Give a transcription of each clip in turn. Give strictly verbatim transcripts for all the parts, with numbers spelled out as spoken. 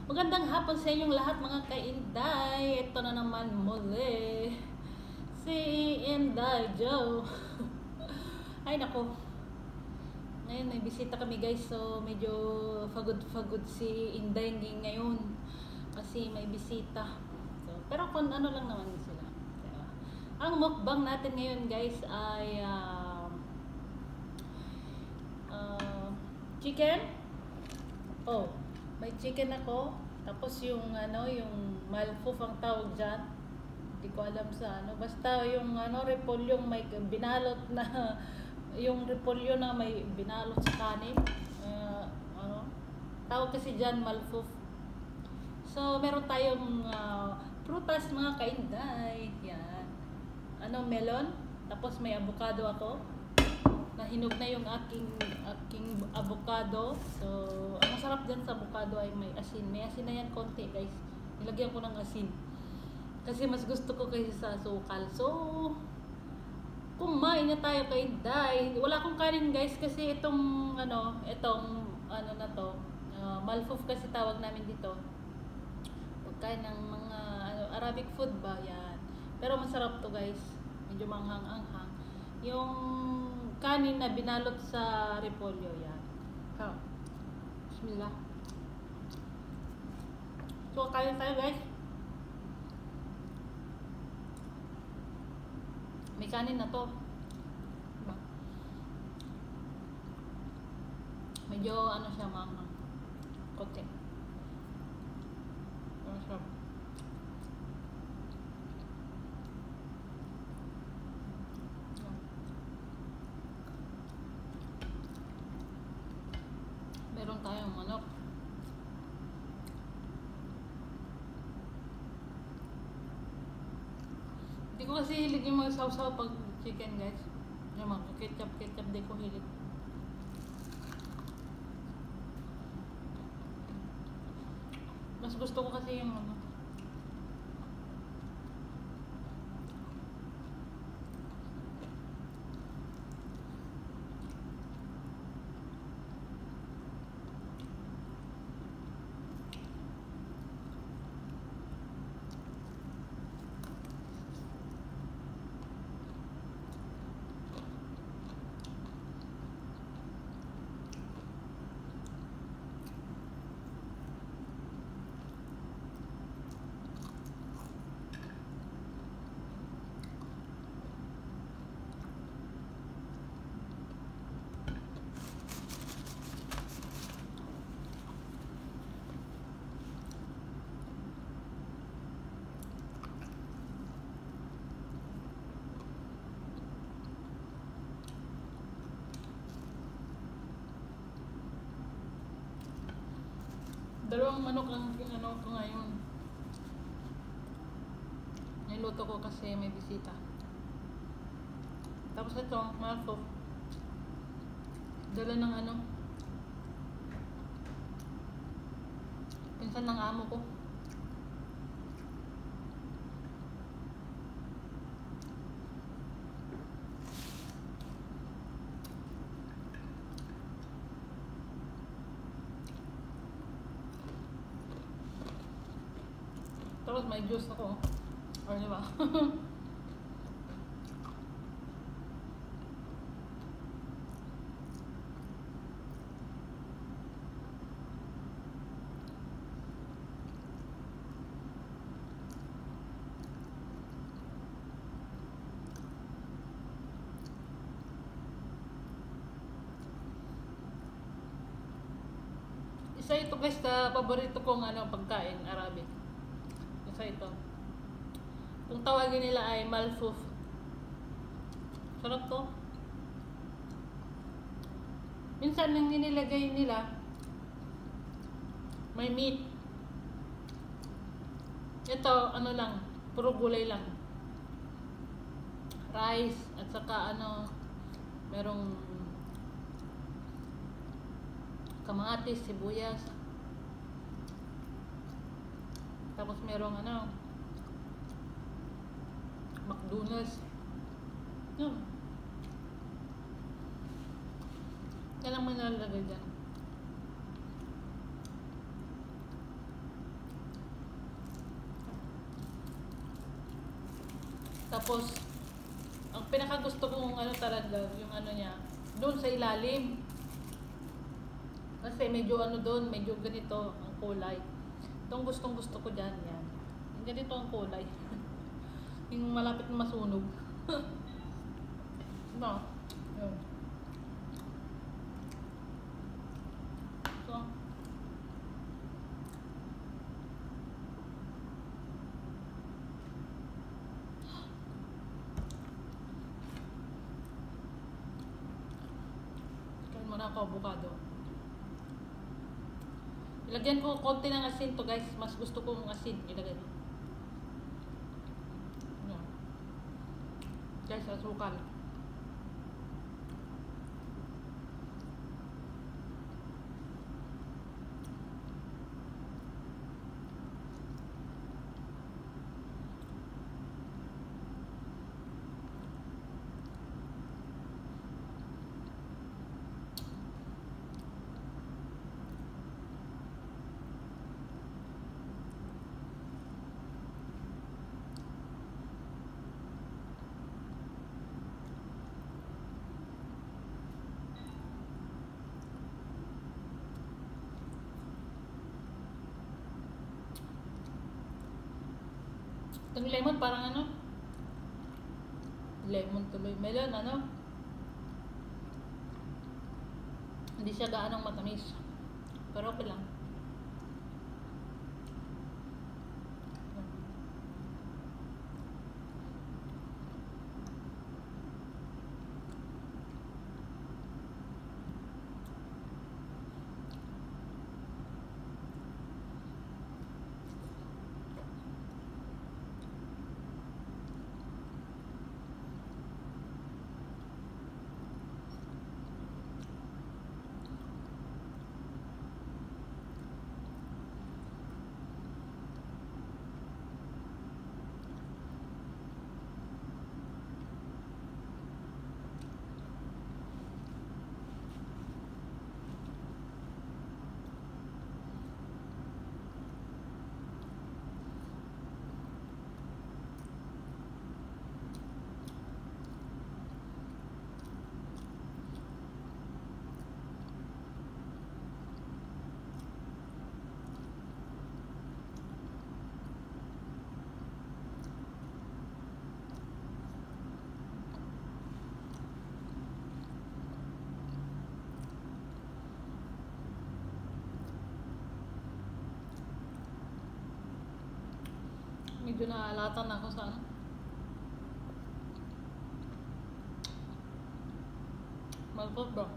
Magandang hapon sa inyong lahat mga ka-Inday. Ito na naman muli si Inday Joe. Ay nako, ngayon may bisita kami guys, so medyo fagod-fagod si Inday ngayon kasi may bisita. So, pero kung ano lang naman sila. Kaya, ang mukbang natin ngayon guys ay uh, uh, chicken. Oh, may chicken ako. Tapos yung ano, yung malfoof ang tawag dyan. Hindi ko alam sa ano. Basta yung ano, repolyo may binalot na yung repolyo na may binalot sa kanin. Uh, ano, tawag kasi dyan malfoof. So, meron tayong uh, prutas mga kainday. Yan. Ano, melon. Tapos may avocado ako. Nahinog na yung aking aking avocado. So, ang masarap dyan sa avocado ay may asin. May asin na yan konti guys. Nilagyan ko ng asin. Kasi mas gusto ko kaysa sa sukal. So, kumain na tayo kay Day. Wala akong kanin guys kasi itong ano, itong ano na to, uh, malfoof kasi tawag namin dito. Pagkain ng mga ano, Arabic food ba yan. Pero masarap to guys. Medyo manghang-anghang. Yung kanin na binalot sa repolyo yan. So, bismillah. So, kain tayo guys. May kanin na to. Diba? Medyo ano siya, manghang. Kote. Masarap. Meron tayong manok. Hindi ko kasi hilig yung mga sausaw pag chicken guys. Yung mga ketchup, ketchup di ko hilig. Mas gusto ko kasi yung ano. Dalawang manok ang ano ko ngayon. Niluto ko kasi may bisita. Tapos ito, malfoof. Dala ng ano. Pinsan ng amo ko. Tapos may juice ako. O, diba? Isa ito guys sa paborito kong ano, pagkain, Arabic. Isa ito. Kung tawagin nila ay malfoof. Sarap to. Minsan nang nilagay nila may meat. Ito ano lang, puro gulay lang. Rice at saka ano, merong kamatis, sibuyas. Tapos merong ano, McDonald's. Yun. Yan lang may nalalagay dyan. Tapos, ang pinakagusto kong ano talaga, yung ano niya, doon sa ilalim. Kasi medyo ano doon, medyo ganito ang kulay. Itong gustong gusto ko dyan, yan. Yung ganito ang kulay. Yung malapit na masunog. No. Yun. So, kain muna ako avocado. Ilagyan ko konti ng asin to guys. Mas gusto ko ng asin. Ilagay. Yan. Guys, asukal. Itong lemon parang ano? Lemon tuloy. Melon ano? Hindi siya gaanong matamis. Pero okay lang. Medyo naalatan ako sa ano. Malpot bro.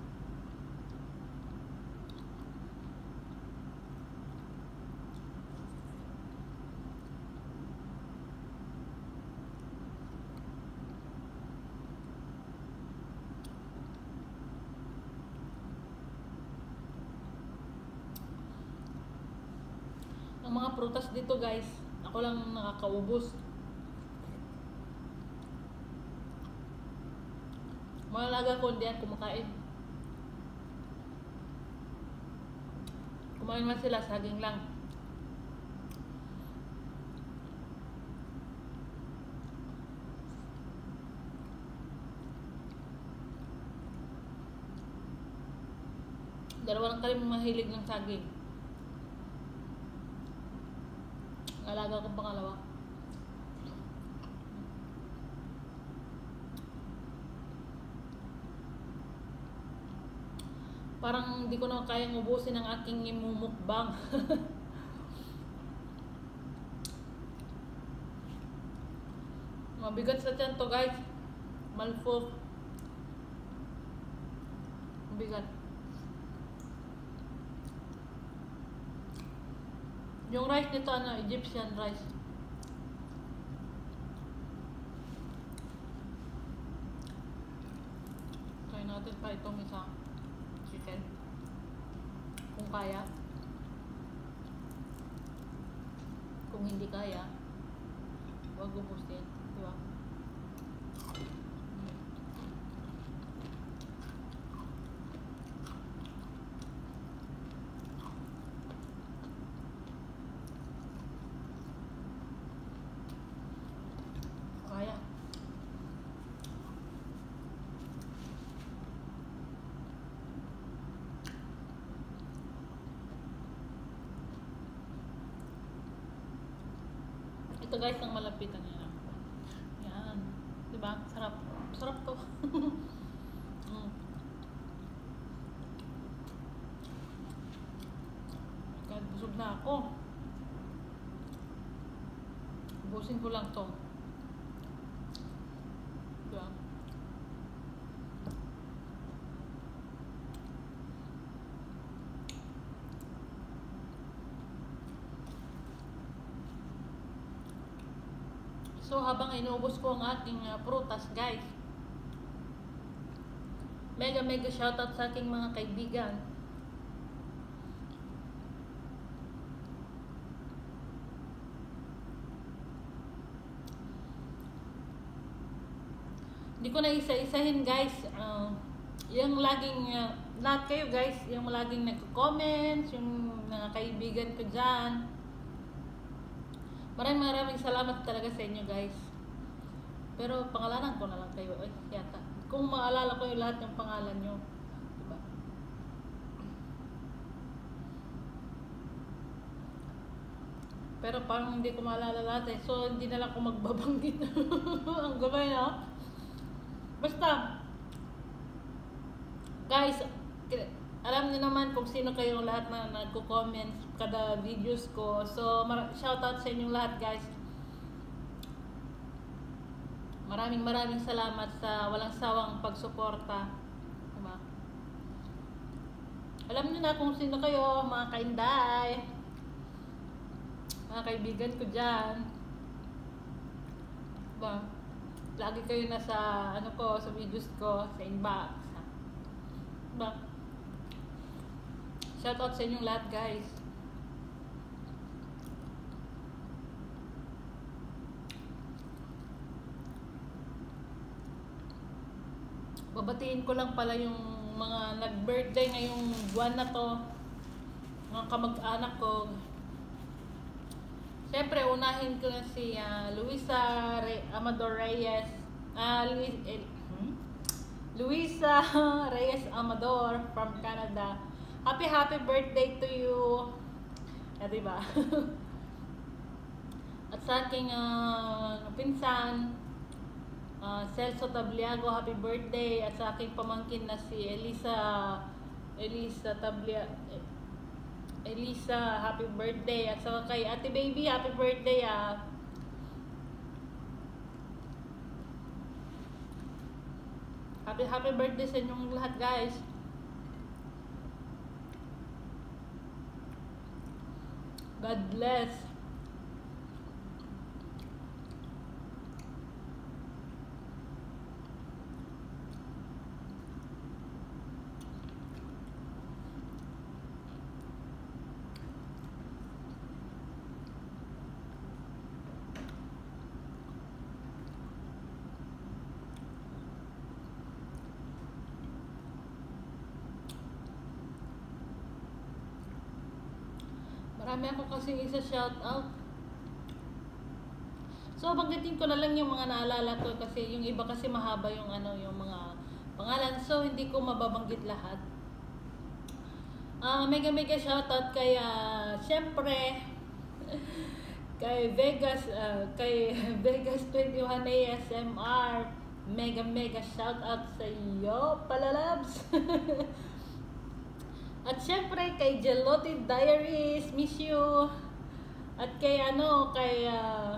Ang mga prutas dito guys, ako lang nakakaubos. Mga alaga ko hindi yan kumakain. Kumain man sila, saging lang. Dalawa lang kami mahilig ng saging. Alaga kong pangalawa. Parang hindi ko na kayang ubusin ang aking imumukbang. Mabigat sa tiyan to guys. Malfo. Mabigat. Yung rice nito ano, Egyptian rice. Try natin pa itong isa. Chicken. Kung kaya. Kung hindi kaya, huwag ubusin. Diba? Kaya. Ito guys, ang malapitan niya. Yan. Diba? Sarap. Sarap to. mm. Kahit busog na ako. Ubusin ko lang to. Diba? So habang inuubos ko ang aking uh, prutas guys, mega mega shoutout sa aking mga kaibigan. Hindi ko na isa-isahin guys, uh, yung laging uh, lahat kayo guys, yung laging nagko-comments, yung mga kaibigan ko dyan. Maraming maraming salamat talaga sa inyo guys. Pero pangalanan ko na lang kayo. Ay, yata. Kung maalala ko yung lahat ng pangalan nyo. Diba? Pero parang hindi ko maalala lahat eh. So hindi na lang ako magbabanggit. Ang gabay na. Basta. Guys, alam niyo naman kung sino kayong lahat na nagko-comment kada videos ko. So, shoutout sa inyong lahat guys. Maraming maraming salamat sa walang sawang pagsuporta. Diba? Alam niyo na kung sino kayo, mga kainday. Mga kaibigan ko dyan. Diba? Lagi kayo nasa, ano ko, sa videos ko, sa inbox. Diba? Shoutout sa inyong lahat guys. Babatiin ko lang pala yung mga nag-birthday ngayong buwan na to. Mga kamag-anak ko. Siyempre, unahin ko na si uh, Luisa Re Amador Reyes. Uh, Luis eh, hmm? Luisa Reyes Amador from Canada. Happy happy birthday to you. Ah, diba? At sa aking uh, pinsan, uh, Celso Tabliago, happy birthday. At sa aking pamangkin na si Elisa Elisa Tablia Elisa, happy birthday. At sa kay Ate Baby, happy birthday ah. Happy happy birthday sa inyong lahat guys. God bless. Marami ako kasi isa shout out. So banggitin ko na lang yung mga naalala ko kasi yung iba kasi mahaba yung ano yung mga pangalan, so hindi ko mababanggit lahat. Uh, mega mega shout out kay uh, syempre kay Vegas uh, kay Vegas twenty-one A S M R. Mega mega shout out sa iyo, palalabs. At syempre kay Gelotti Diaries, miss you. At kay ano, kay uh,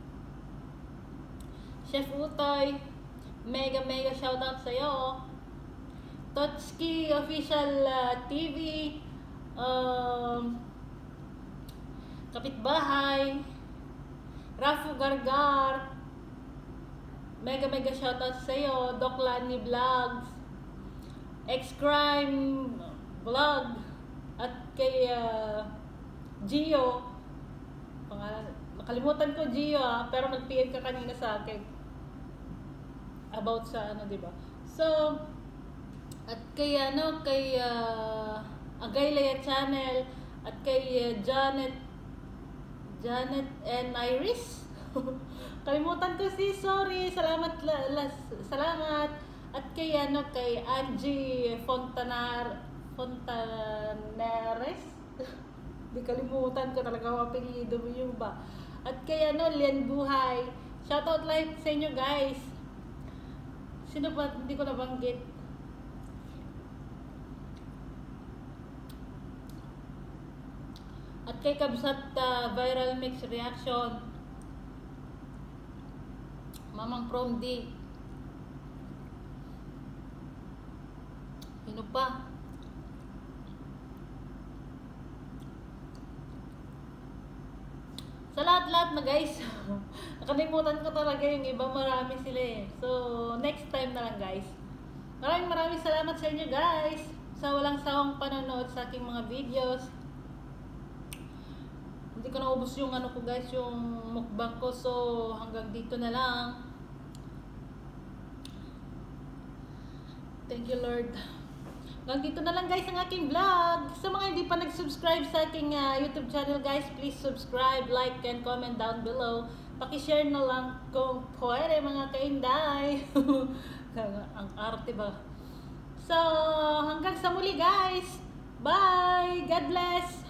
Chef Utoy, mega mega shoutout sa iyo. Totski Official uh, T V, um, Kapitbahay, Rafu Gargar, mega mega shoutout sa iyo. Doc Lani Vlogs, X-Crime Vlog, at kay uh, Gio, pangalan, nakalimutan ko Gio ah, pero nag-P M ka kanina sa akin about sa ano, diba? So, at kay ano, kay uh, Agaylaya Channel, at kay uh, Janet Janet and Iris. Kalimutan ko si, sorry, salamat la, la, salamat. At kay ano, kay Angie Fontanar Fontaneres. Di kalimutan ko talaga ang apelyido mo yung ba. At kay ano, Lian Buhay. Shoutout live sa inyo guys. Sino ba? Hindi ko nabanggit. At kay Kabsat uh, Viral Mix Reaction. Mamang Prom D. Sino pa? Sa lahat-lahat na guys. Nakalimutan ko talaga yung iba, marami sila eh. So, next time na lang guys. Maraming maraming salamat sa inyo guys. Sa walang sawang panonood sa aking mga videos. Hindi ko naubos yung ano ko guys, yung mukbang ko. So, hanggang dito na lang. Thank you Lord. Hanggang dito na lang guys ang aking vlog. Sa mga hindi pa nag-subscribe sa aking uh, YouTube channel guys, please subscribe, like, and comment down below. Pakishare na lang kung pwede mga kainday. Ang arte ba? So, hanggang sa muli guys. Bye! God bless!